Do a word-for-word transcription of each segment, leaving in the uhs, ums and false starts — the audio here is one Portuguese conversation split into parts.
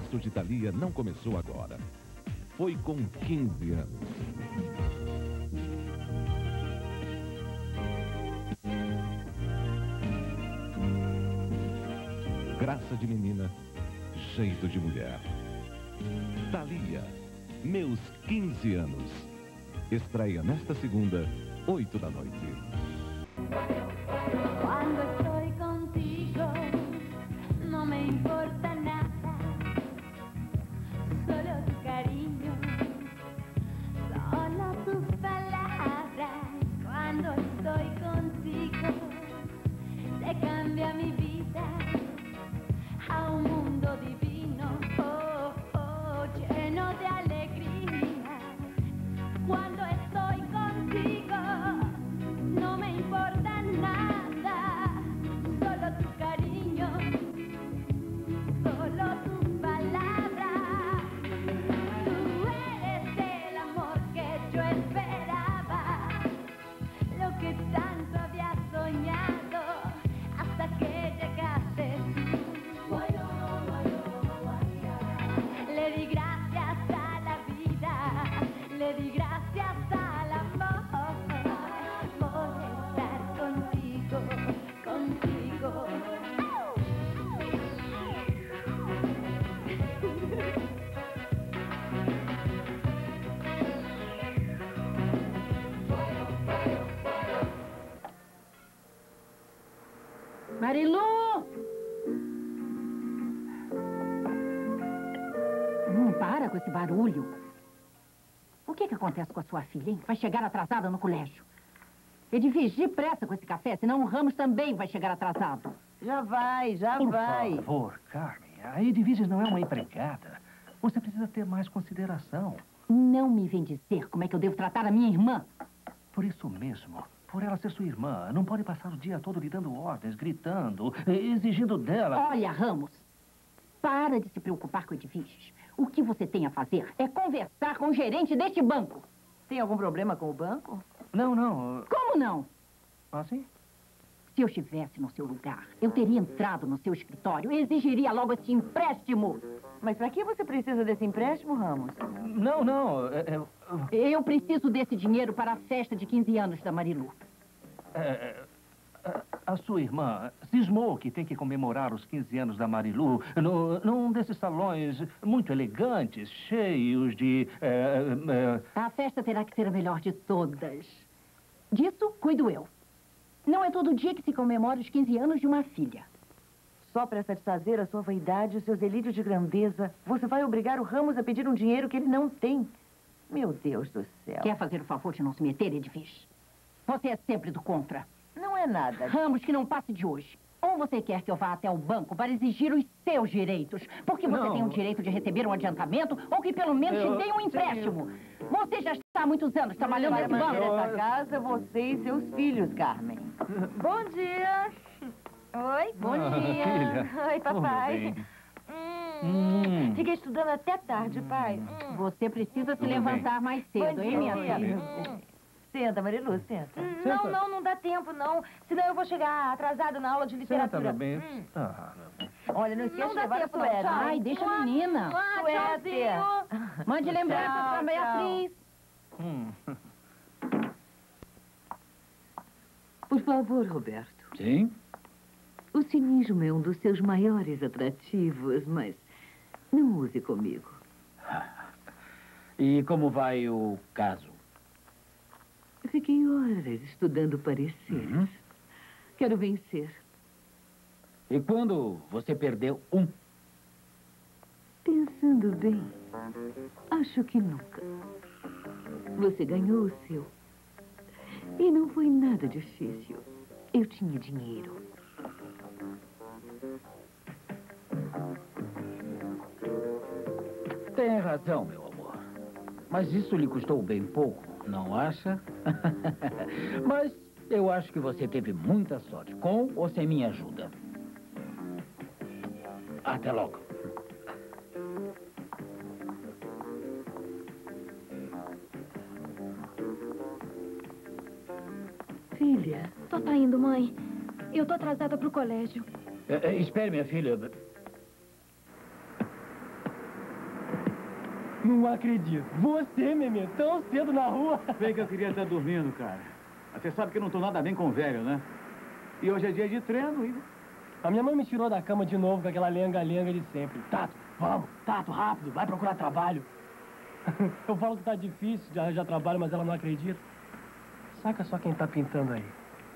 sucesso de Thalia não começou agora. Foi com quinze anos. Graça de menina, jeito de mulher. Thalia, meus quinze anos. Estreia nesta segunda, oito da noite. Quando estou contigo, não me importa nada, solo tu cariño, solo tus palabras. Cuando estoy contigo, se cambia mi vida a un mundo divino, oh, oh, lleno de alegría. Cuando estoy contigo, no me importa nada, solo tu cariño, solo tus palabras. Tú eres el amor que yo esperaba, lo que tanto había soñado, hasta que llegaste tú. Le di gracias a la vida, le di gracias al amor, por estar contigo, contigo. Marilu! Hum, para com esse barulho. O que que acontece com a sua filha, hein? Vai chegar atrasada no colégio. Edifício, depressa com esse café, senão o Ramos também vai chegar atrasado. Já vai, já Por vai. Por favor, Carmen, a Edviges não é uma empregada. Você precisa ter mais consideração. Não me vem dizer como é que eu devo tratar a minha irmã. Por isso mesmo, por ela ser sua irmã, não pode passar o dia todo lhe dando ordens, gritando, exigindo dela... Olha, Ramos, para de se preocupar com Edviges. O que você tem a fazer é conversar com o gerente deste banco. Tem algum problema com o banco? Não, não. Como não? Ah, sim? Se eu estivesse no seu lugar, eu teria entrado no seu escritório e exigiria logo esse empréstimo. Mas para que você precisa desse empréstimo, Ramos? Não, não. É, é, Eu preciso desse dinheiro para a festa de quinze anos da Marilu. é, a, a sua irmã cismou que tem que comemorar os quinze anos da Marilu no, num desses salões muito elegantes, cheios de... É, é... A festa terá que ser a melhor de todas. Disso, cuido eu. Não é todo dia que se comemora os quinze anos de uma filha. Só para satisfazer a sua vaidade e os seus delírios de grandeza, você vai obrigar o Ramos a pedir um dinheiro que ele não tem. Meu Deus do céu. Quer fazer o favor de não se meter, Edviges? Você é sempre do contra. Não é nada. Ramos, que não passe de hoje. Ou você quer que eu vá até o banco para exigir os seus direitos, porque você Não. tem o direito de receber um adiantamento, ou que pelo menos Eu- te dê um empréstimo. Você já está há muitos anos trabalhando Para nesse banco. manter essa casa, você e seus filhos, Carmen. Bom dia. Oi, bom Ah, dia. filha. Oi, papai. Tudo bem. Hum, Hum. Fiquei estudando até tarde, pai. Hum. Você precisa se Tudo levantar mais cedo, Bom hein, minha dia. filha? Hum. Senta, Marilu, senta. Hum, Não, não, não dá tempo, não. Senão eu vou chegar atrasada na aula de Senta, literatura. meu bem. Hum. Tá, meu bem. Olha, não esqueça Não de dá levar tempo, o não. suéter. Tchau. Ai, deixa a menina. Ah, Suéter. tchauzinho. Mande lembranças Tchau, para Beatriz. Hum. Por favor, Roberto. Sim? O cinismo é um dos seus maiores atrativos, mas não use comigo. E como vai o caso? Fiquei horas estudando pareceres. Uhum. Quero vencer. E quando você perdeu um? Pensando bem, acho que nunca. Você ganhou o seu. E não foi nada difícil. Eu tinha dinheiro. Tem razão, meu amor. Mas isso lhe custou bem pouco, não acha? Mas eu acho que você teve muita sorte, com ou sem minha ajuda. Até logo. Filha, Tô saindo, mãe. Eu tô atrasada pro colégio. É, é, espere, minha filha. Não acredito. Você, Memê, tão cedo na rua. Bem que eu queria estar dormindo, cara. Você sabe que eu não tô nada bem com o velho, né? E hoje é dia de treino e... A minha mãe me tirou da cama de novo com aquela lenga-lenga de sempre. Tato, vamos. Tato, rápido. Vai procurar trabalho. Eu falo que tá difícil de arranjar trabalho, mas ela não acredita. Saca só quem tá pintando aí.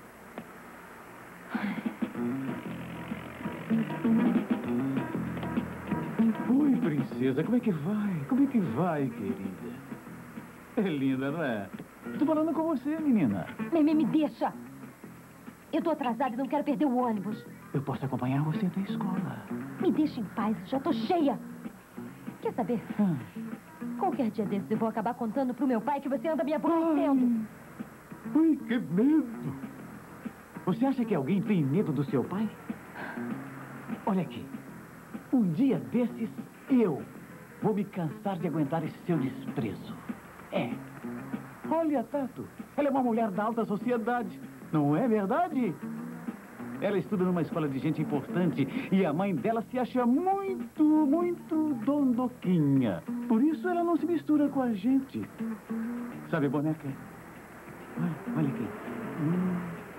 Oi, princesa. Como é que vai? Como é que vai, querida? É linda, não é? Tô falando com você, menina. Memê, me deixa. Eu tô atrasada e não quero perder o ônibus. Eu posso acompanhar você até a escola. Me deixa em paz, já tô cheia. Quer saber? Hum. Qualquer dia desses eu vou acabar contando pro meu pai que você anda me aborrecendo. Ai, que medo. Você acha que alguém tem medo do seu pai? Olha aqui. Um dia desses, eu vou me cansar de aguentar esse seu desprezo. É. Olha, Tato. Ela é uma mulher da alta sociedade. Não é verdade? Ela estuda numa escola de gente importante e a mãe dela se acha muito, muito dondoquinha. Por isso ela não se mistura com a gente. Sabe, boneca? Olha, olha aqui. Hum.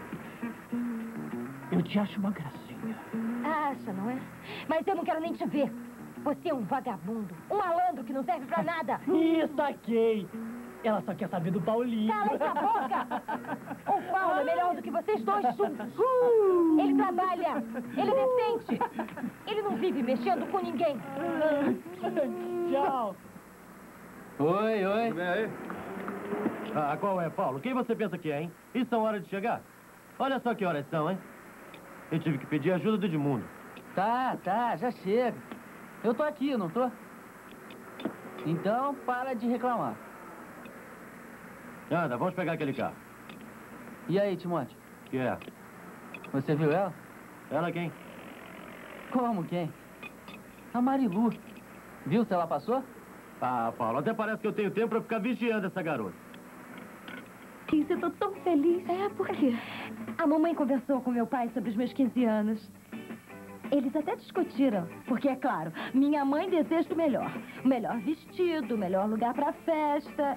Eu te acho uma gracinha. Acha, não é? Mas eu não quero nem te ver. Você é um vagabundo, um malandro que não serve pra nada. Ih, saquei. Ela só quer saber do Paulinho. Cala essa boca! O Paulo é melhor do que vocês dois juntos. Ele trabalha, ele é decente. Ele não vive mexendo com ninguém. Tchau. Oi, oi. Tudo bem aí? Ah, qual é, Paulo? Quem você pensa que é, hein? Isso são hora de chegar? Olha só que horas são, hein? Eu tive que pedir ajuda do Edmundo. Tá, tá, já chega. Eu tô aqui, não tô? Então, para de reclamar. Anda, vamos pegar aquele carro. E aí, Timóteo? Que é? Você viu ela? Ela quem? Como quem? A Marilu. Viu se ela passou? Ah, Paulo, até parece que eu tenho tempo pra ficar vigiando essa garota. Isso, eu tô tão feliz. É, por quê? A mamãe conversou com meu pai sobre os meus quinze anos. Eles até discutiram, porque, é claro, minha mãe deseja o melhor. O melhor vestido, o melhor lugar pra festa.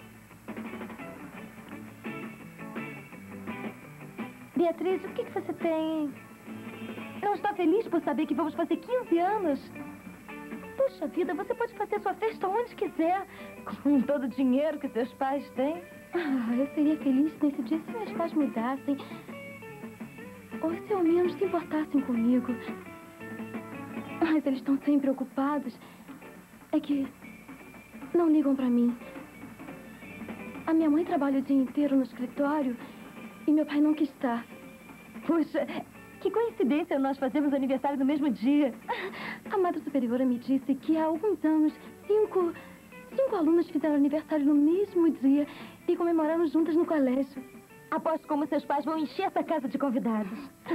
Beatriz, o que, que você tem? Não está feliz por saber que vamos fazer quinze anos? Puxa vida, você pode fazer sua festa onde quiser, com todo o dinheiro que seus pais têm. Ah, eu seria feliz nesse dia se meus pais mudassem. Ou se ao menos se importassem comigo. Mas eles estão sempre ocupados. É que não ligam pra mim. A minha mãe trabalha o dia inteiro no escritório e meu pai nunca está. Puxa, que coincidência nós fazemos aniversário no mesmo dia. A Madre Superiora me disse que há alguns anos, cinco, cinco alunas fizeram aniversário no mesmo dia e comemoraram juntas no colégio. Aposto como seus pais vão encher essa casa de convidados.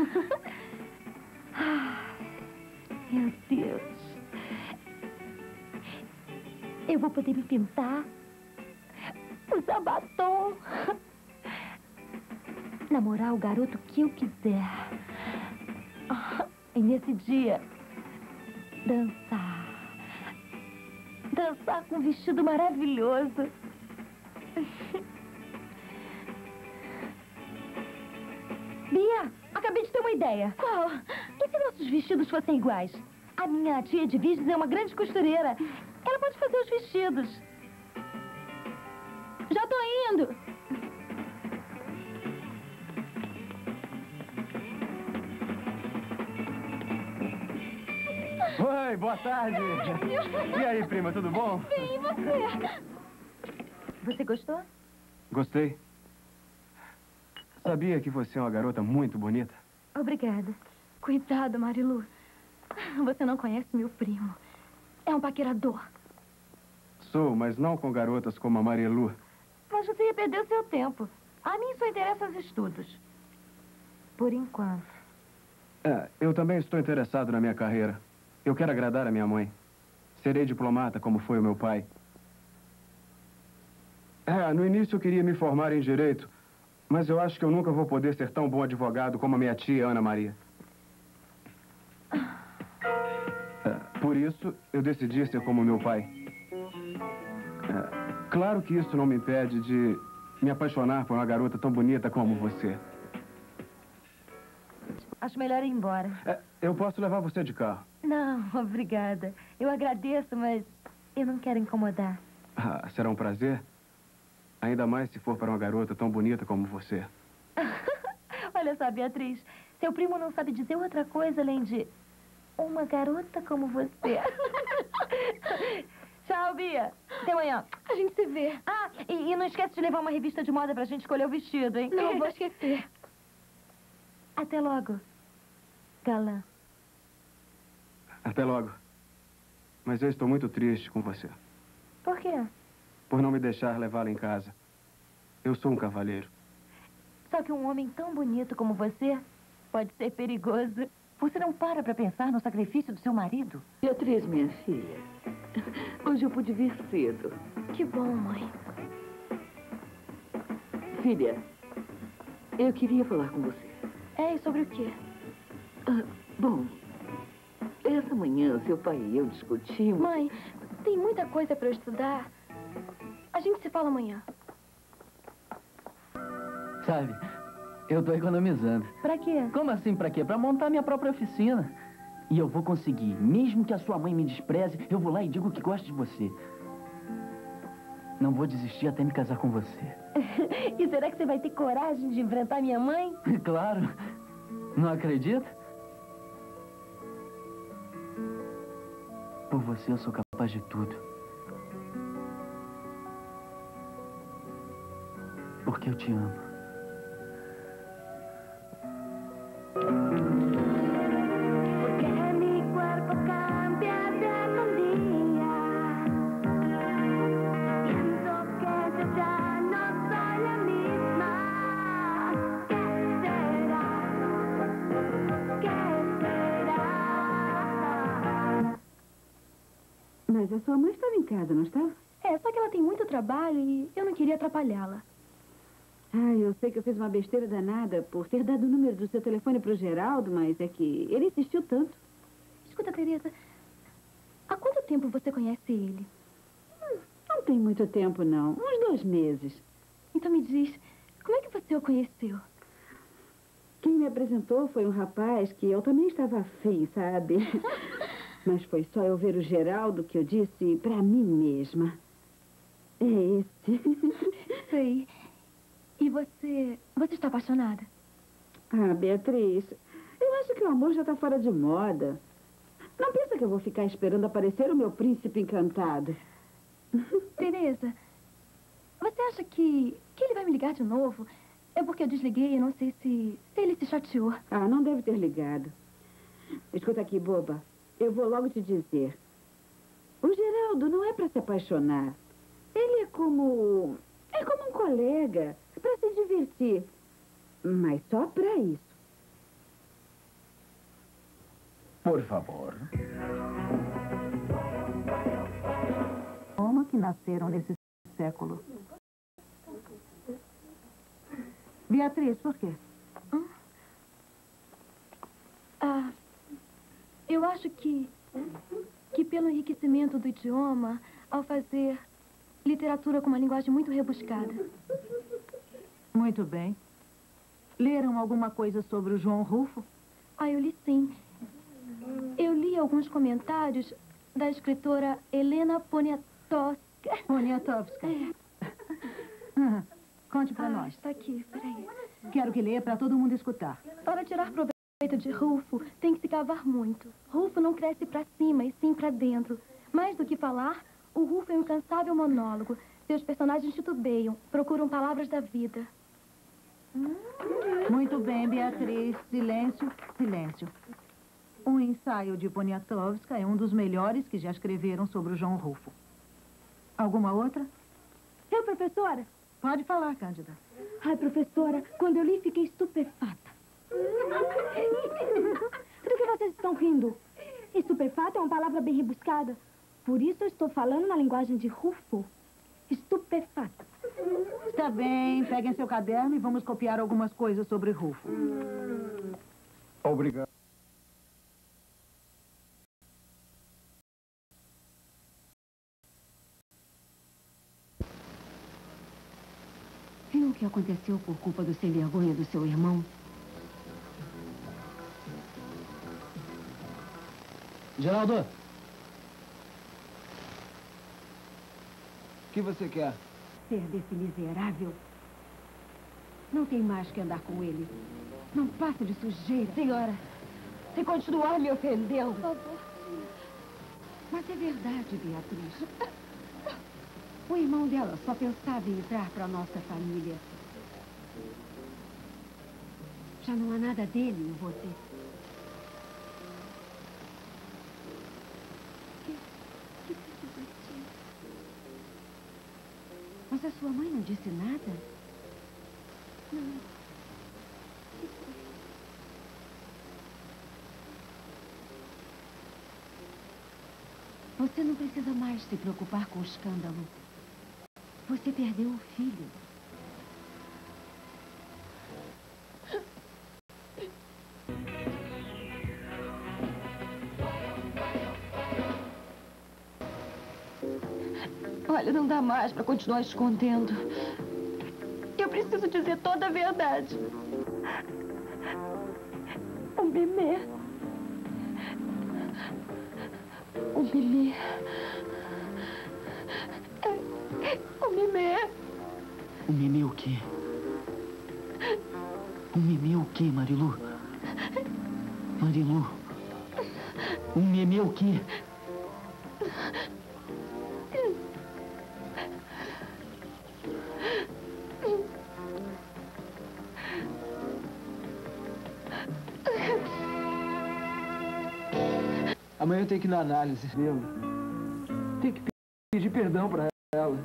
Meu Deus. Eu vou poder me pintar, usar batom, namorar o garoto que eu quiser. E nesse dia, dançar. Dançar com um vestido maravilhoso. Bia, acabei de ter uma ideia. Qual? E se nossos vestidos fossem iguais? A minha tia de Virgens é uma grande costureira. Ela pode fazer os vestidos. Já tô indo. Oi, boa tarde. E aí, prima, tudo bom? Sim, e você? Você gostou? Gostei. Sabia que você é uma garota muito bonita? Obrigada. Cuidado, Marilu. Você não conhece meu primo. É um paquerador. Sou, mas não com garotas como a Marilu. Mas você ia perder o seu tempo. A mim só interessa os estudos. Por enquanto. É, eu também estou interessado na minha carreira. Eu quero agradar a minha mãe. Serei diplomata, como foi o meu pai. É, no início eu queria me formar em Direito, mas eu acho que eu nunca vou poder ser tão bom advogado como a minha tia Ana Maria. É, por isso, eu decidi ser como meu pai. Claro que isso não me impede de me apaixonar por uma garota tão bonita como você. Acho melhor ir embora. É, eu posso levar você de carro. Não, obrigada. Eu agradeço, mas eu não quero incomodar. Ah, será um prazer. Ainda mais se for para uma garota tão bonita como você. Olha só, Beatriz, seu primo não sabe dizer outra coisa além de uma garota como você. Tchau, Bia. Até amanhã. A gente se vê. Ah, e, e não esquece de levar uma revista de moda pra gente escolher o vestido, hein? Não, vou esquecer. Até logo, galã. Até logo. Mas eu estou muito triste com você. Por quê? Por não me deixar levá-la em casa. Eu sou um cavalheiro. Só que um homem tão bonito como você pode ser perigoso. Você não para pra pensar no sacrifício do seu marido? Beatriz, minha filha, hoje eu pude vir cedo. Que bom, mãe. Filha, eu queria falar com você. É, e sobre o quê? Ah, bom, essa manhã seu pai e eu discutimos... Mãe, tem muita coisa pra eu estudar. A gente se fala amanhã. Sabe, eu tô economizando. Pra quê? Como assim pra quê? Pra montar minha própria oficina. E eu vou conseguir. Mesmo que a sua mãe me despreze, eu vou lá e digo que gosto de você. Não vou desistir até me casar com você. E será que você vai ter coragem de enfrentar minha mãe? Claro. Não acredita? Por você eu sou capaz de tudo. Porque eu te amo. Porque mi cuerpo cambia de melodía. Siento que yo ya no soy la misma. ¿Qué será? ¿Qué será? Mas a sua mãe estava em casa, não estava? É, só que ela tem muito trabalho e eu não queria atrapalhá-la. Ah, eu sei que eu fiz uma besteira danada por ter dado o número do seu telefone para o Geraldo, mas é que ele insistiu tanto. Escuta, Teresa, há quanto tempo você conhece ele? Hum, não tem muito tempo, não. Uns dois meses. Então me diz, como é que você o conheceu? Quem me apresentou foi um rapaz que eu também estava afim, sabe? Mas foi só eu ver o Geraldo que eu disse para mim mesma. É esse. Sei. E você... você está apaixonada? Ah, Beatriz, eu acho que o amor já está fora de moda. Não pensa que eu vou ficar esperando aparecer o meu príncipe encantado. Teresa, você acha que... que ele vai me ligar de novo? É porque eu desliguei e não sei se... se ele se chateou. Ah, não deve ter ligado. Escuta aqui, boba. Eu vou logo te dizer. O Geraldo não é para se apaixonar. Ele é como... é como um colega. Para se divertir. Mas só para isso. Por favor. Como que nasceram nesse século? Beatriz, por quê? Hum? Ah, eu acho que... que pelo enriquecimento do idioma, ao fazer literatura com uma linguagem muito rebuscada. Muito bem. Leram alguma coisa sobre o João Rufo? Ah, eu li sim. Eu li alguns comentários da escritora Helena Poniatowska. Poniatowska. É. Ah, conte pra ah, nós. Está aqui, peraí. Quero que leia para todo mundo escutar. Para tirar proveito de Rufo, tem que se cavar muito. Rufo não cresce para cima, e sim para dentro. Mais do que falar, o Rufo é um incansável monólogo. Seus personagens titubeiam, procuram palavras da vida. Muito bem, Beatriz. Silêncio, silêncio. O ensaio de Poniatowska é um dos melhores que já escreveram sobre o João Rufo. Alguma outra? Eu, professora? Pode falar, Cândida. Ai, professora, quando eu li, fiquei estupefata. Do que vocês estão rindo? Estupefata é uma palavra bem rebuscada. Por isso eu estou falando na linguagem de Rufo. Estupefata. Está bem, peguem seu caderno e vamos copiar algumas coisas sobre Rufo. Obrigado. que aconteceu por culpa do sem vergonha do seu irmão? Geraldo! O que você quer? Ser desse miserável. Não tem mais que andar com ele. Não passa de sujeira. Senhora, se continuar me ofendendo... Por favor. Mas é verdade, Beatriz. O irmão dela só pensava em entrar para nossa família. Já não há nada dele em você. Mas a sua mãe não disse nada? Não. Você não precisa mais se preocupar com o escândalo. Você perdeu o filho. Olha, não dá mais para continuar escondendo. Eu preciso dizer toda a verdade. O Mimê... O Mimê... O Mimê... O Mimê o quê? O Mimê o quê, Marilu? Marilu... O Mimê o quê? Amanhã eu tenho que ir na análise, viu? Tem que pedir perdão pra ela.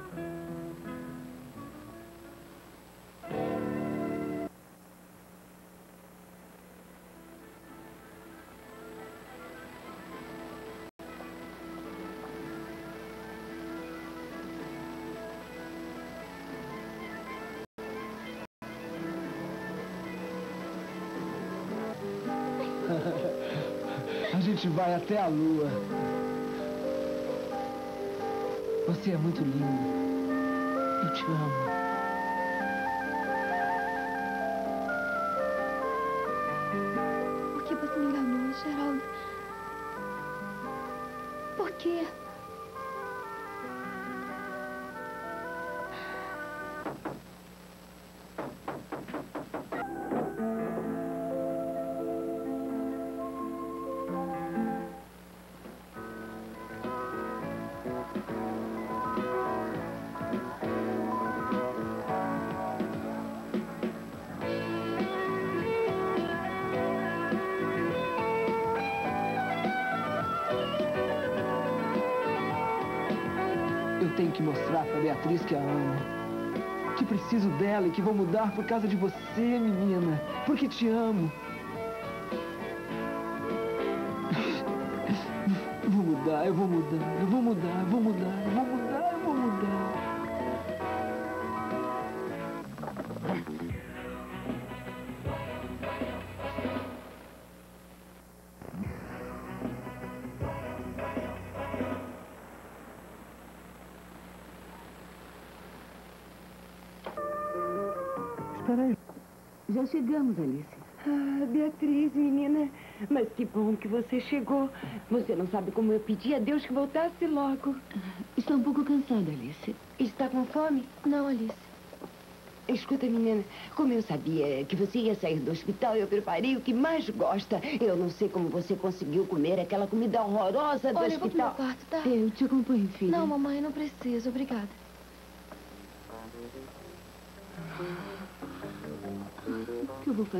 A gente vai até a lua. Você é muito linda. Eu te amo. Por que você me enganou, Geraldo? Por quê? Eu tenho que mostrar pra Beatriz que a amo. Que preciso dela e que vou mudar por causa de você, menina. Porque te amo. Vou mudar, eu vou mudar, eu vou mudar, eu vou mudar, eu vou mudar, eu vou mudar. Espera aí. Já chegamos, Alice. Ah, Beatriz, menina. Mas que bom que você chegou. Você não sabe como eu pedi a Deus que voltasse logo. Está um pouco cansada, Alice. Está com fome? Não, Alice. Escuta, menina, como eu sabia que você ia sair do hospital, eu preparei o que mais gosta. Eu não sei como você conseguiu comer aquela comida horrorosa do Olha, eu vou pro meu hospital. quarto, tá? Eu te acompanho, filha. Não, mamãe, não preciso. Obrigada. O que eu vou fazer?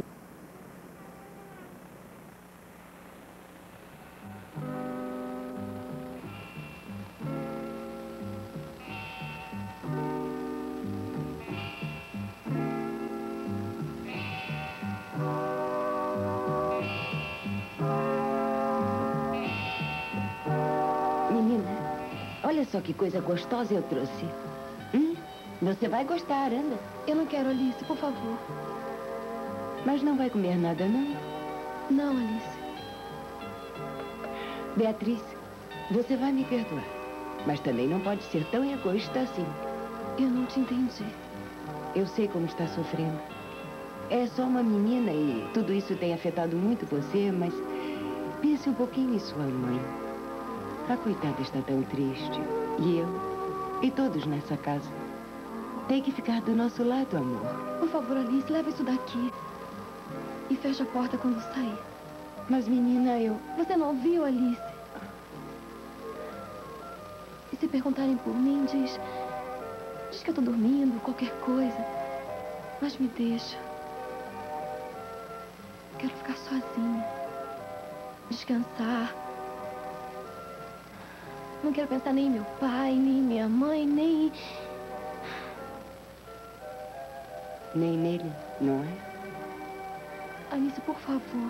Menina, olha só que coisa gostosa eu trouxe. Hum? Você vai gostar, anda. Eu não quero, Alice, por favor. Mas não vai comer nada, não? Não, Alice. Beatriz, você vai me perdoar. Mas também não pode ser tão egoísta assim. Eu não te entendi. Eu sei como está sofrendo. É só uma menina e tudo isso tem afetado muito você, mas pense um pouquinho em sua mãe. A coitada está tão triste. E eu, e todos nessa casa. Tem que ficar do nosso lado, amor. Por favor, Alice, leva isso daqui. E fecha a porta quando sair. Mas, menina, eu... Você não ouviu, Alice? E se perguntarem por mim, diz... Diz que eu tô dormindo, qualquer coisa. Mas me deixa. Quero ficar sozinha. Descansar. Não quero pensar nem em meu pai, nem em minha mãe, nem... Nem nele, não é? Alice, por favor.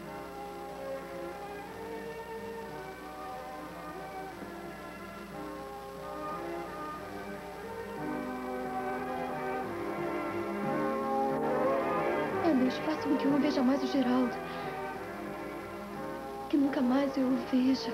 Oh, Deus, faça com que eu não veja mais o Geraldo. Que nunca mais eu o veja.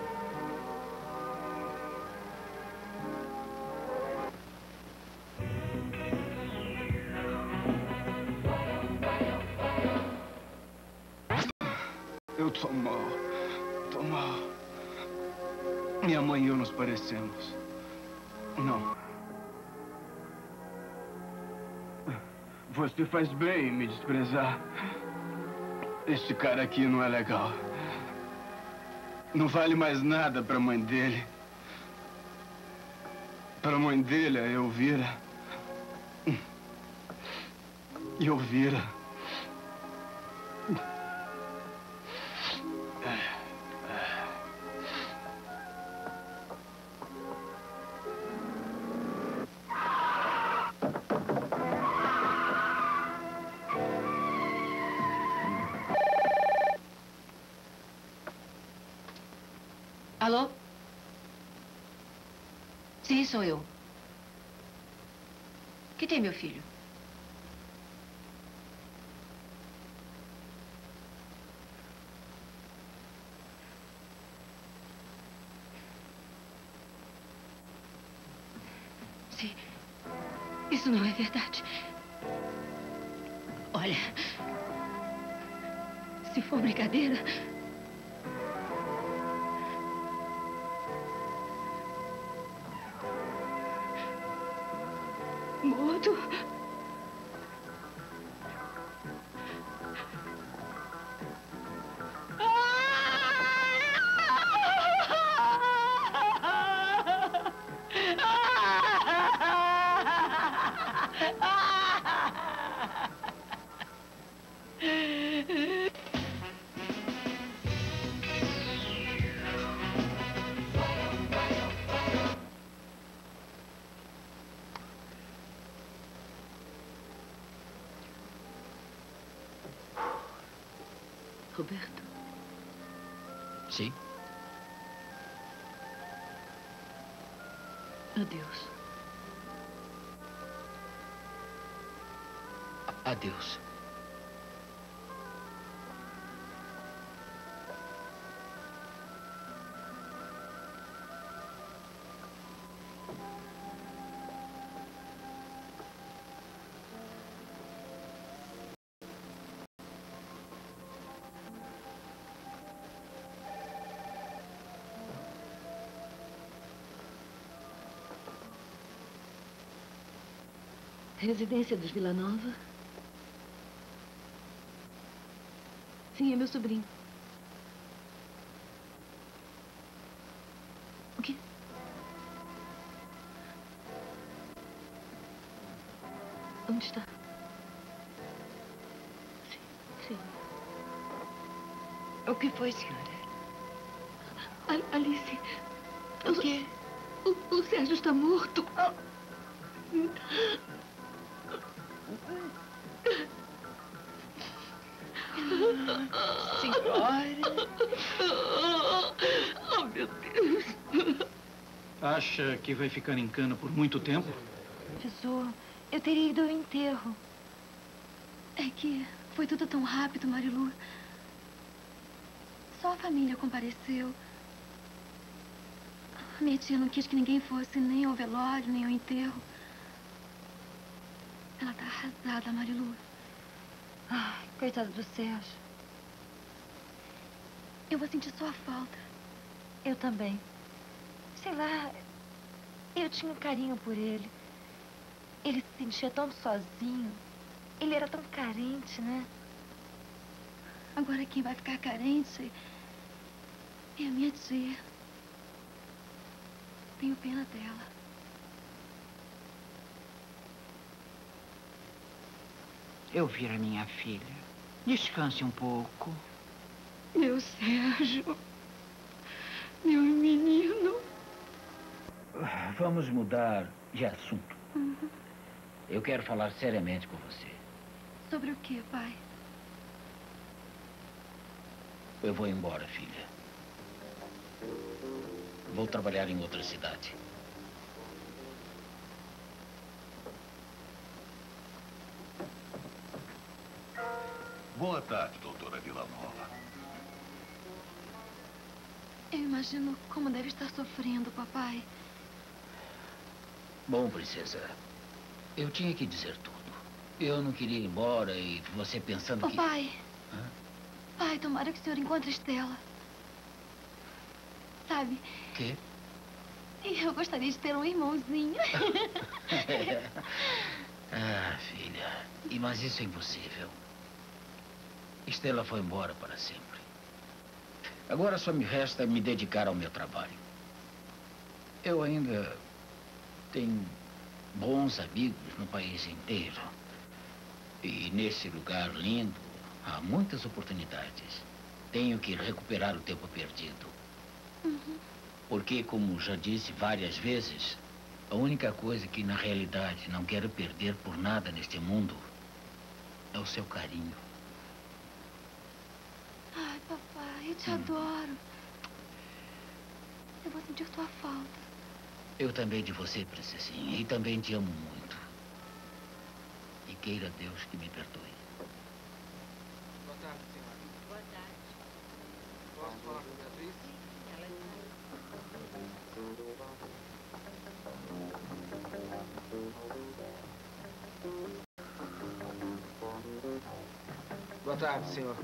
Eu tô mal. Tô mal. Minha mãe e eu nos parecemos. Não. Você faz bem em me desprezar. Este cara aqui não é legal. Não vale mais nada pra mãe dele. Pra mãe dele, a Elvira. E Elvira. Alô? Sim, sou eu. O que tem, meu filho? Sim. Isso não é verdade. Olha, se for brincadeira... Morto. Roberto? Sim. Adeus. A- Adeus. Residência dos Vila Nova? Sim, é meu sobrinho. O quê? Onde está? Sim, sim. O que foi, senhora? Al- Alice. O quê? O, o Sérgio está morto. Senhora? Oh, meu Deus. Acha que vai ficar em cana por muito tempo? Professor, eu teria ido ao enterro. É que foi tudo tão rápido, Marilu. Só a família compareceu. Minha tia não quis que ninguém fosse nem ao velório, nem ao enterro. Ela tá arrasada, Marilu. Ai, coitado do Sérgio. Eu vou sentir sua falta. Eu também. Sei lá, eu tinha um carinho por ele. Ele se sentia tão sozinho. Ele era tão carente, né? Agora quem vai ficar carente é a minha tia. Tenho pena dela. Eu vi a minha filha. Descanse um pouco. Meu Sérgio. Meu menino. Vamos mudar de assunto. Uhum. Eu quero falar seriamente com você. Sobre o que, pai? Eu vou embora, filha. Vou trabalhar em outra cidade. Boa tarde, doutora Villanova. Eu imagino como deve estar sofrendo, papai. Bom, princesa, eu tinha que dizer tudo. Eu não queria ir embora e você pensando Ô, que... pai. Hã? Pai, tomara que o senhor encontre Estela. Sabe, Quê? eu gostaria de ter um irmãozinho. Ah, filha, e mas isso é impossível. Estela foi embora para sempre. Agora só me resta me dedicar ao meu trabalho. Eu ainda tenho bons amigos no país inteiro. E nesse lugar lindo, há muitas oportunidades. Tenho que recuperar o tempo perdido. Uhum. Porque, como já disse várias vezes, a única coisa que, na realidade, não quero perder por nada neste mundo é o seu carinho. Ai, papai, eu te Hum. adoro. Eu vou sentir tua falta. Eu também de você, princesinha, e também te amo muito. E queira Deus que me perdoe. Boa tarde, senhora. Boa tarde. Posso falar com a Beatriz? Boa tarde, senhor.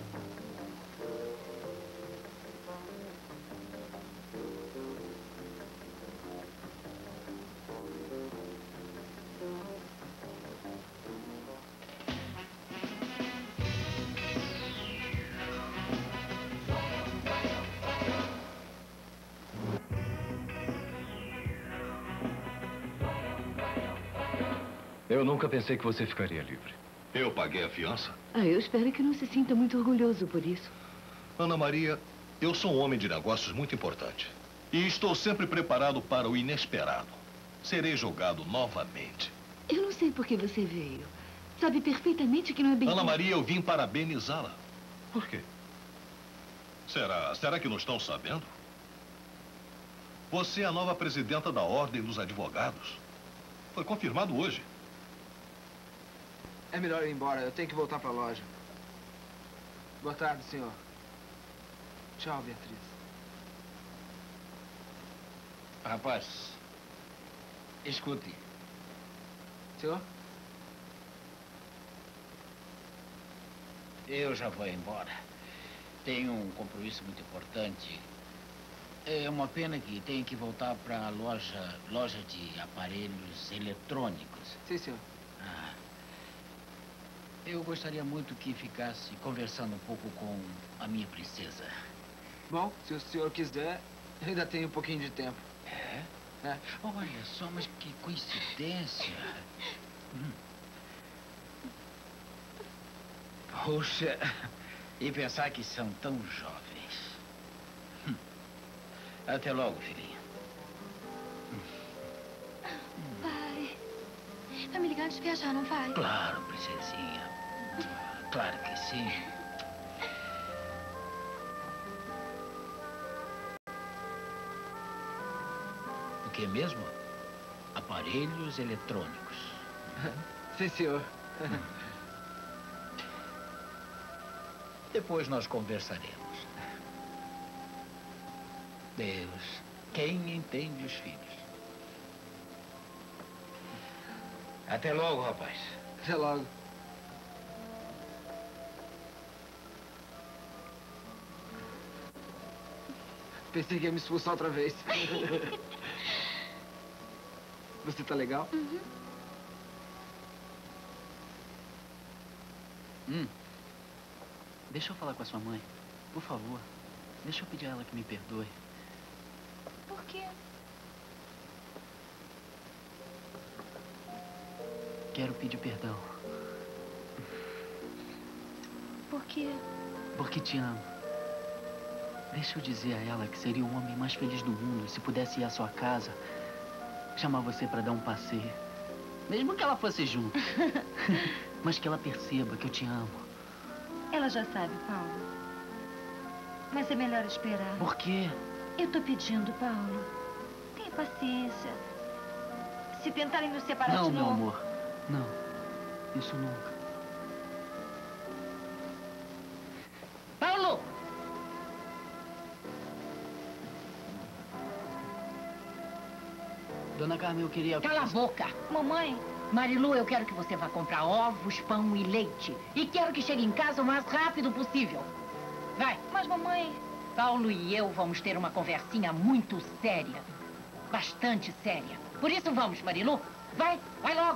Eu nunca pensei que você ficaria livre. Eu paguei a fiança. Ah, eu espero que não se sinta muito orgulhoso por isso. Ana Maria, eu sou um homem de negócios muito importante. E estou sempre preparado para o inesperado. Serei julgado novamente. Eu não sei por que você veio. Sabe perfeitamente que não é bem... Ana Maria, eu vim parabenizá-la. Por quê? Será, será que não estão sabendo? Você é a nova presidenta da Ordem dos Advogados. Foi confirmado hoje. É melhor ir embora. Eu tenho que voltar para a loja. Boa tarde, senhor. Tchau, Beatriz. Rapaz, escute. Senhor? Eu já vou embora. Tenho um compromisso muito importante. É uma pena que tenha que voltar para a loja, loja de aparelhos eletrônicos. Sim, senhor. Ah, eu gostaria muito que ficasse conversando um pouco com a minha princesa. Bom, se o senhor quiser, ainda tenho um pouquinho de tempo. É? É. Olha só, mas que coincidência. Hum. Poxa, e pensar que são tão jovens. Hum. Até logo, filhinha. Pai, vai me ligar antes de viajar, não vai? Claro, princesinha. Claro que sim. O que mesmo? Aparelhos eletrônicos. Sim, senhor. Depois nós conversaremos. Deus, quem entende os filhos? Até logo, rapaz. Até logo. Pensei que ia me expulsar outra vez. Você tá legal? Uhum. Hum. Deixa eu falar com a sua mãe. Por favor. Deixa eu pedir a ela que me perdoe. Por quê? Quero pedir perdão. Por quê? Porque te amo. Deixa eu dizer a ela que seria o homem mais feliz do mundo se pudesse ir à sua casa, chamar você para dar um passeio. Mesmo que ela fosse junto. Mas que ela perceba que eu te amo. Ela já sabe, Paulo. Mas é melhor esperar. Por quê? Eu tô pedindo, Paulo. Tenha paciência. Se tentarem nos separar Não, de meu novo... amor. Não. Isso nunca. Paulo! Dona Carmen, eu queria... Cala a boca! Mamãe! Marilu, eu quero que você vá comprar ovos, pão e leite. E quero que chegue em casa o mais rápido possível. Vai. Mas, mamãe... Paulo e eu vamos ter uma conversinha muito séria. Bastante séria. Por isso vamos, Marilu. Vai, vai logo.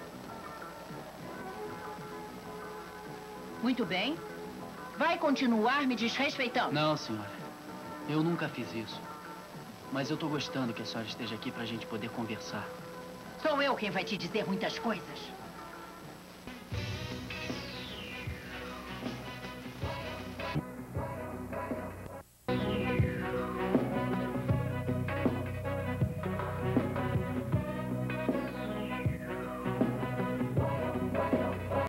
Muito bem. Vai continuar me desrespeitando? Não, senhora. Eu nunca fiz isso. Mas eu tô gostando que a senhora esteja aqui pra gente poder conversar. Sou eu quem vai te dizer muitas coisas.